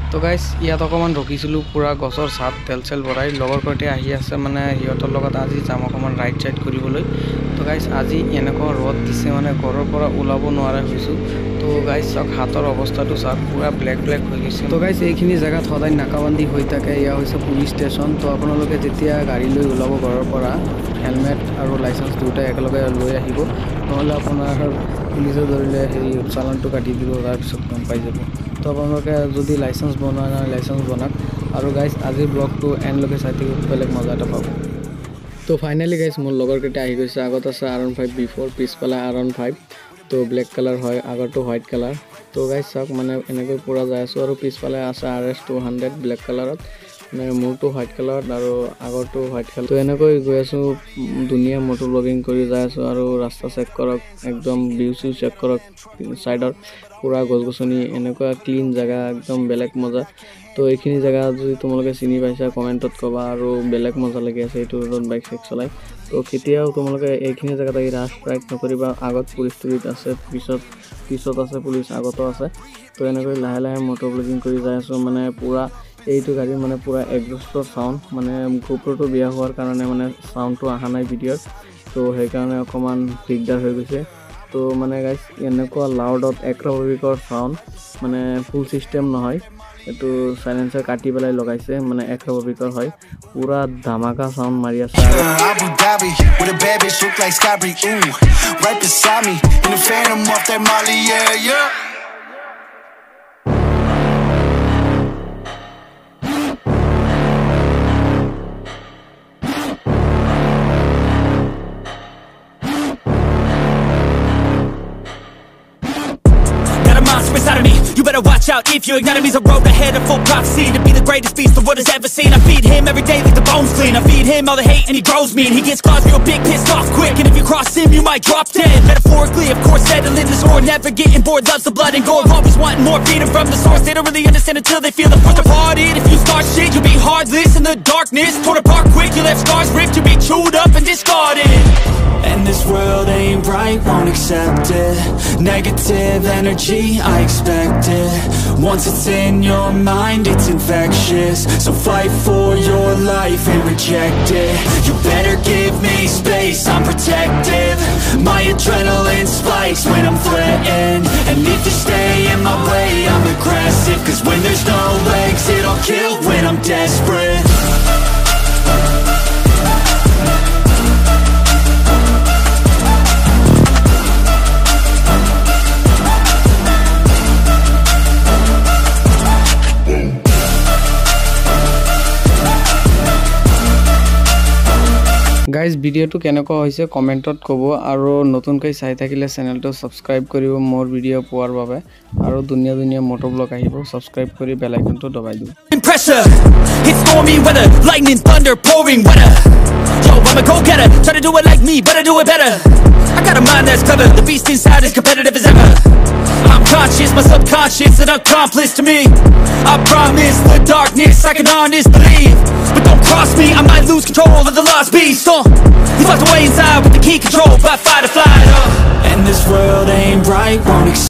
তো গাইজ ইয়াত অকণমান ৰখিছিলোঁ পুৰা গছৰ ছাট তেল চেল ভৰাই লগৰ সৈতে আহি আছে মানে সিহঁতৰ লগত আজি যাম অকণমান ৰাইড চাইড কৰিবলৈ। তো গাইজ আজি এনেকুৱা ৰ'দ দিছে মানে ঘৰৰ পৰা ওলাব নোৱাৰা হৈছোঁ। তো গাইজ চাওক হাতৰ অৱস্থাটো চাওক পুৰা ব্লেক ব্লেক হৈ গৈছে। তো গাইজ এইখিনি জেগাত সদায় নাকাবন্দী হৈ থাকে। এয়া হৈছে পুলিচ ষ্টেচন। তো আপোনালোকে যেতিয়া গাড়ী লৈ ওলাব ঘৰৰ পৰা হেলমেট আৰু লাইচেঞ্চ দুয়োটাই একেলগে লৈ আহিব, নহ'লে আপোনাৰ পুলিচে ধৰিলে সেই চালানটো কাটি দিব, তাৰপিছত গম পাই যাব। তো আপোনালোকে যদি লাইচেঞ্চ বনোৱা নাই লাইচেঞ্চ বনাওক। আৰু গাইজ আজিৰ ব্লগটো এণ্ডলৈকে চাই থাকিব, বেলেগ মজা এটা পাব। তো ফাইনেলি গাইজ মোৰ লগৰকেইটা আহি গৈছে। আগত আছে R15 B4, পিছফালে R15। তো ব্লেক কালাৰ হয়, আগৰটো হোৱাইট কালাৰ। তো গাইজ চাওক মানে এনেকৈ পুৰা যাই আছোঁ। আৰু পিছফালে আছে RS200 ব্লেক কালাৰত, মানে মোৰটো হোৱাইট কালাৰত আৰু আগৰটো হোৱাইট কালাৰ। তো এনেকৈ গৈ আছোঁ, ধুনীয়া মটৰ ব্লগিং কৰি যাই আছোঁ। আৰু ৰাস্তা চেক কৰক, একদম ভিউ চিউ চেক কৰক, ছাইডত পুৰা গছ গছনি, এনেকুৱা ক্লিন জেগা, একদম বেলেগ মজা। তো এইখিনি জেগা যদি তোমালোকে চিনি পাইছা কমেণ্টত ক'বা। আৰু বেলেগ মজা লাগি আছে এইটো ৰ'দত বাইক চাইক চলাই। তো কেতিয়াও তোমালোকে এইখিনি জেগাত আহি ৰাছ ৰাইড নকৰিবা। আগত পুলিচ টুলিচ আছে, পিছত আছে পুলিচ, আগতো আছে। তো এনেকৈ লাহে লাহে মটৰ ব্লগিং কৰি যাই আছোঁ। মানে পুৰা এইটো গাড়ীৰ মানে পুৰা এক্সজষ্টৰ চাউণ্ড, মানে গোপ্ৰটো বেয়া হোৱাৰ কাৰণে মানে চাউণ্ডটো অহা নাই ভিডিঅ'ত। তো সেইকাৰণে অকণমান দিগদাৰ হৈ গৈছে। তো মানে গাইজ এনেকুৱা লাউডত এক্ৰবিকৰ চাউণ্ড, মানে ফুল ছিষ্টেম নহয়, এইটো চাইলেঞ্চাৰ কাটি পেলাই লগাইছে, মানে এক্ৰবিকৰ হয়, পুৰা ধামাকা চাউণ্ড মাৰি আছে। Inside of me, you better watch out if you ignite me's a road ahead of full prophecy to be the greatest beast the world has ever seen. I feed him every day like the bones clean. I feed him all the hate and he grows me, and he gets claws real big, pissed off quick. And if you cross him, you might drop dead. Metaphorically, of course, settling the score, never getting bored, loves the blood and gore, always wanting more freedom from the source. They don't really understand until they feel the force departed. If you start shit, you'll be heartless in the darkness, torn apart quick. You left scars ripped, you'll be chewed up and discarded. And this world ain't right, won't accept it. Negative energy, I expect it. Once it's in your mind, it's infectious. So fight for your life and reject it. You better give me space, I'm protective. My adrenaline spikes when I'm threatened. And if you stay in my way, I'm aggressive. Cause when there's no exit, I'll kill when I'm desperate. Guys ভিডিঅ'টো কেনেকুৱা হৈছে কমেণ্টত ক'ব। আৰু নতুনকৈ চাই থাকিলে চেনেলটো subscribe কৰিব মোৰ ভিডিঅ' পোৱাৰ বাবে। আৰু ধুনীয়া ধুনীয়া মটৰ ব্লগ আহিব, ছাবস্ক্ৰাইব কৰি বেল আইকনটো দবাই দিব। Pressure, it's stormy weather, lightning, thunder, pouring weather. Yo, I'm a go-getter, try to do it like me, but I do it better. I got a mind that's clever, the beast inside is competitive as ever. I'm conscious, my subconscious an accomplice to me. I promise the darkness I can honest believe. But don't cross me, I might lose control of the lost beast. He's locked away inside with the key control by fight or flight. And this world ain't right, won't accept